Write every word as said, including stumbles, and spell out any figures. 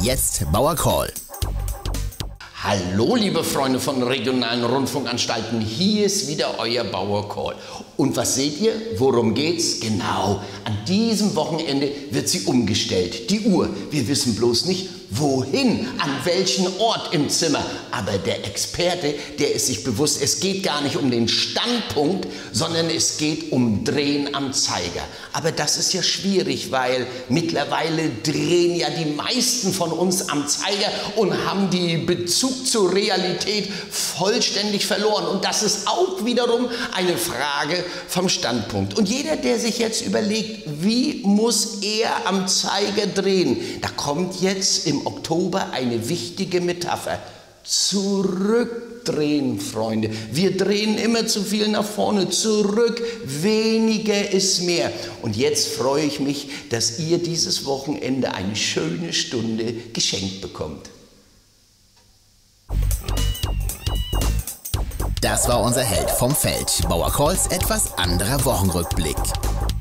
Jetzt Bauer Call. Hallo liebe Freunde von regionalen Rundfunkanstalten, hier ist wieder euer Bauer Call. Und was seht ihr? Worum geht's? Genau, an diesem Wochenende wird sie umgestellt, die Uhr. Wir wissen bloß nicht, wohin, an welchen Ort im Zimmer. Aber der Experte, der ist sich bewusst, es geht gar nicht um den Standpunkt, sondern es geht um Drehen am Zeiger. Aber das ist ja schwierig, weil mittlerweile drehen ja die meisten von uns am Zeiger und haben den Bezug zur Realität vollständig verloren. Und das ist auch wiederum eine Frage vom Standpunkt. Und jeder, der sich jetzt überlegt, wie muss er am Zeiger drehen, da kommt jetzt im Oktober eine wichtige Metapher. Zurückdrehen, Freunde. Wir drehen immer zu viel nach vorne. Zurück, weniger ist mehr. Und jetzt freue ich mich, dass ihr dieses Wochenende eine schöne Stunde geschenkt bekommt. Das war unser Held vom Feld. Bauer Calls etwas anderer Wochenrückblick.